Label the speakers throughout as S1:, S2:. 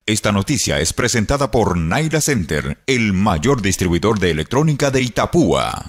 S1: Esta noticia es presentada por Naira Center, el mayor distribuidor de electrónica de Itapúa.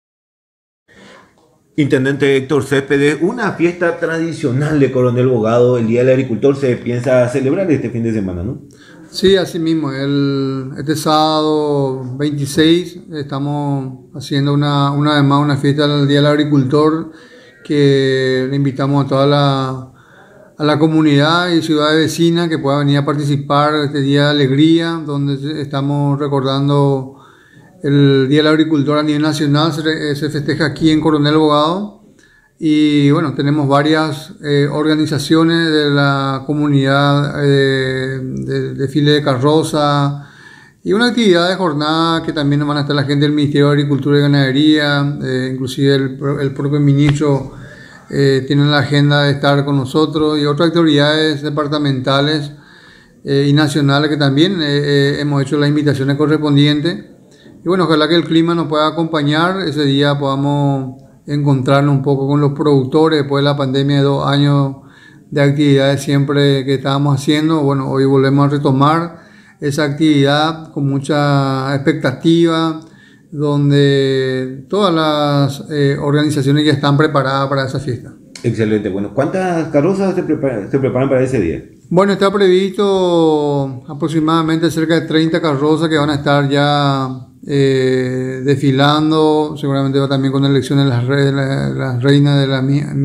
S2: Intendente Héctor Céspedes, una fiesta tradicional de Coronel Bogado, el Día del Agricultor, se piensa celebrar este fin de semana, ¿no?
S3: Sí, así mismo. Este sábado 26 estamos haciendo una vez más una fiesta del Día del Agricultor, que le invitamos a toda la comunidad y ciudades vecinas que puedan venir a participar de este Día de Alegría, donde estamos recordando el Día del Agricultor a nivel nacional. Se festeja aquí en Coronel Bogado. Y bueno, tenemos varias organizaciones de la comunidad, de desfile de carroza y una actividad de jornada que también van a estar la gente del Ministerio de Agricultura y Ganadería, inclusive el propio ministro tiene la agenda de estar con nosotros, y otras autoridades departamentales y nacionales que también hemos hecho las invitaciones correspondientes. Y bueno, ojalá que el clima nos pueda acompañar, ese día podamos encontrarnos un poco con los productores después de la pandemia de 2 años de actividades siempre que estábamos haciendo. Bueno, hoy volvemos a retomar esa actividad con mucha expectativa, donde todas las organizaciones ya están preparadas para esa fiesta.
S2: Excelente. Bueno, ¿cuántas carrozas se preparan para ese día?
S3: Bueno, está previsto aproximadamente cerca de 30 carrozas que van a estar ya desfilando. Seguramente va también con elecciones de las reinas de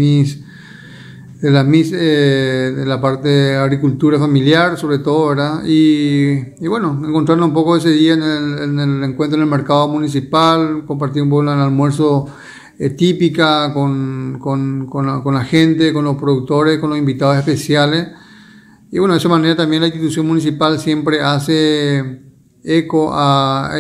S3: la parte de agricultura familiar, sobre todo, ¿verdad? Y bueno, encontrarnos un poco ese día en el encuentro en el mercado municipal, compartir un poco el almuerzo típica con la gente, con los productores, con los invitados especiales. Y bueno, de esa manera también la institución municipal siempre hace eco a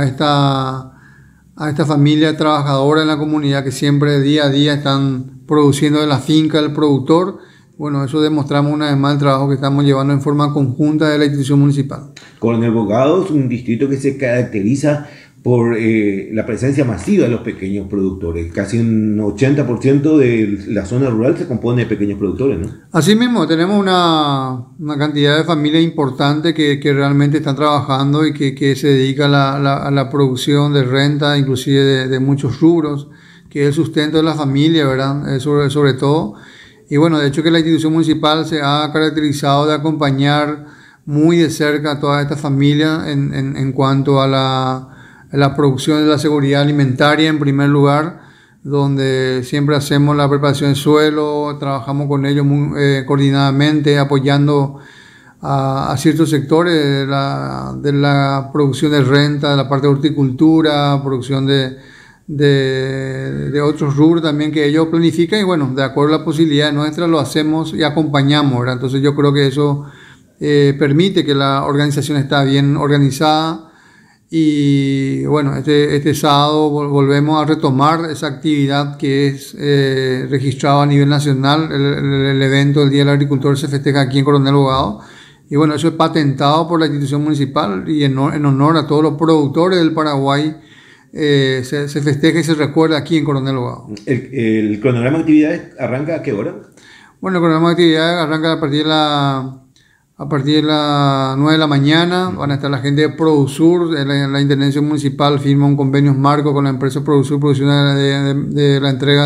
S3: esta familia trabajadora en la comunidad que siempre día a día están produciendo de la finca del productor. Bueno, eso demostramos una vez más el trabajo que estamos llevando en forma conjunta de la institución municipal.
S2: Coronel Bogado es un distrito que se caracteriza por la presencia masiva de los pequeños productores. Casi un 80% de la zona rural se compone de pequeños productores, ¿no? Así
S3: mismo, tenemos una cantidad de familias importantes que realmente están trabajando y que se dedican a la producción de renta, inclusive de muchos rubros, que es el sustento de la familia, ¿verdad? Sobre todo. Y bueno, de hecho que la institución municipal se ha caracterizado de acompañar muy de cerca a todas estas familias en cuanto a la producción de la seguridad alimentaria, en primer lugar, donde siempre hacemos la preparación del suelo, trabajamos con ellos muy coordinadamente, apoyando a ciertos sectores de la producción de renta, de la parte de horticultura, producción de otros rubros también que ellos planifican, y bueno, de acuerdo a la posibilidad nuestra lo hacemos y acompañamos, ¿verdad? Entonces yo creo que eso permite que la organización está bien organizada. Y bueno, este sábado volvemos a retomar esa actividad que es registrada a nivel nacional. El evento del Día del Agricultor se festeja aquí en Coronel Bogado. Y bueno, eso es patentado por la institución municipal, y en honor a todos los productores del Paraguay se festeja y se recuerda aquí en Coronel Bogado.
S2: ¿El cronograma de actividades arranca a qué hora?
S3: Bueno, el cronograma de actividades arranca a partir de las 9 de la mañana. Van a estar la gente de Produsur, la Intendencia Municipal firma un convenio marco con la empresa Produsur, producción de la entrega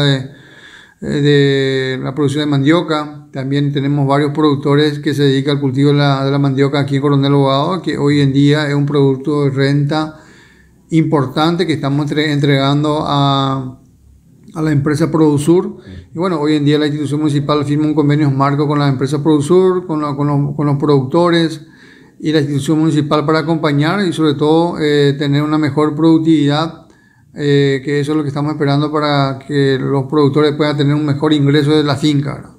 S3: de la producción de mandioca. También tenemos varios productores que se dedican al cultivo de la mandioca aquí en Coronel Bogado, que hoy en día es un producto de renta importante que estamos entregando a la empresa Produsur. Y bueno, hoy en día la institución municipal firma un convenio marco con la empresa Produsur, con los productores y la institución municipal para acompañar y sobre todo tener una mejor productividad, que eso es lo que estamos esperando para que los productores puedan tener un mejor ingreso de la finca, ¿verdad?